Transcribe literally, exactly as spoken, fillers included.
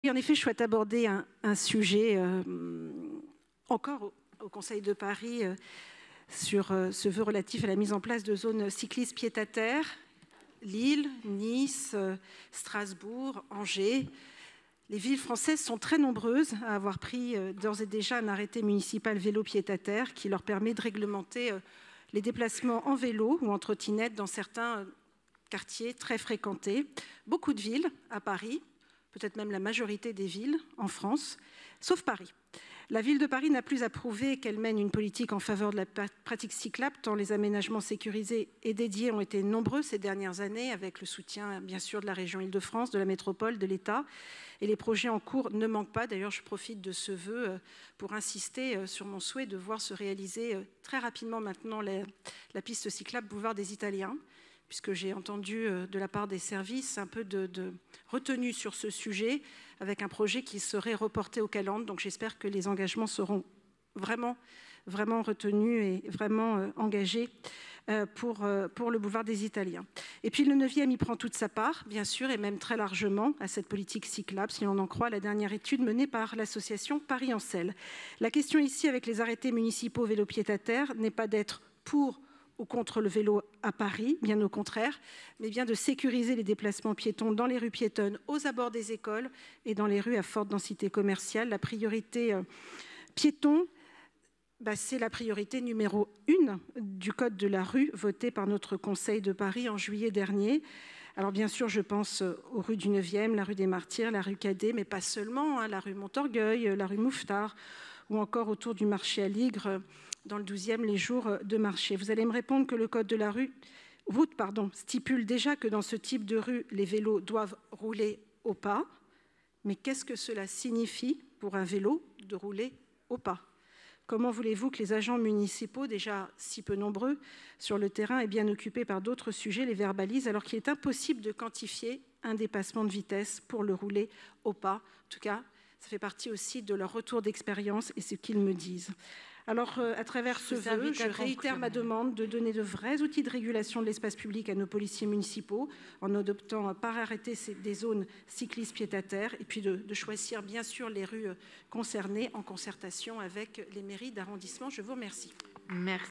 Et en effet, je souhaite aborder un, un sujet euh, encore au, au Conseil de Paris euh, sur euh, ce vœu relatif à la mise en place de zones cyclistes pied-à-terre. Lille, Nice, euh, Strasbourg, Angers. Les villes françaises sont très nombreuses à avoir pris euh, d'ores et déjà un arrêté municipal vélo pied-à-terre qui leur permet de réglementer euh, les déplacements en vélo ou en trottinette dans certains euh, quartiers très fréquentés. Beaucoup de villes à Paris, peut-être même la majorité des villes en France, sauf Paris. La ville de Paris n'a plus à prouver qu'elle mène une politique en faveur de la pratique cyclable, tant les aménagements sécurisés et dédiés ont été nombreux ces dernières années, avec le soutien bien sûr de la région Île-de-France, de la métropole, de l'État. Et les projets en cours ne manquent pas. D'ailleurs, je profite de ce vœu pour insister sur mon souhait de voir se réaliser très rapidement maintenant la, la piste cyclable Boulevard des Italiens, puisque j'ai entendu de la part des services un peu de, de retenue sur ce sujet, avec un projet qui serait reporté au calendrier. Donc j'espère que les engagements seront vraiment, vraiment retenus et vraiment euh, engagés euh, pour, euh, pour le boulevard des Italiens. Et puis le neuvième y prend toute sa part, bien sûr, et même très largement, à cette politique cyclable, si l'on en croit la dernière étude menée par l'association Paris en Selle. La question ici, avec les arrêtés municipaux vélo pied-à-terre, n'est pas d'être pour ou contre le vélo à Paris, bien au contraire, mais bien de sécuriser les déplacements piétons dans les rues piétonnes, aux abords des écoles et dans les rues à forte densité commerciale. La priorité euh, piéton, bah, c'est la priorité numéro une du Code de la rue, voté par notre Conseil de Paris en juillet dernier. Alors bien sûr, je pense aux rues du neuvième, la rue des Martyrs, la rue Cadet, mais pas seulement, hein, la rue Montorgueil, la rue Mouffetard, ou encore autour du marché à Ligre, dans le douzième, les jours de marché. Vous allez me répondre que le code de la rue, route pardon, stipule déjà que dans ce type de rue, les vélos doivent rouler au pas. Mais qu'est-ce que cela signifie pour un vélo de rouler au pas? Comment voulez-vous que les agents municipaux, déjà si peu nombreux sur le terrain et bien occupés par d'autres sujets, les verbalisent alors qu'il est impossible de quantifier un dépassement de vitesse pour le rouler au pas? En tout cas, ça fait partie aussi de leur retour d'expérience et ce qu'ils me disent. Alors, euh, à travers ce vœu, je réitère ma demande de donner de vrais outils de régulation de l'espace public à nos policiers municipaux en adoptant par arrêté des zones cyclistes pied-à-terre et puis de, de choisir bien sûr les rues concernées en concertation avec les mairies d'arrondissement. Je vous remercie. Merci.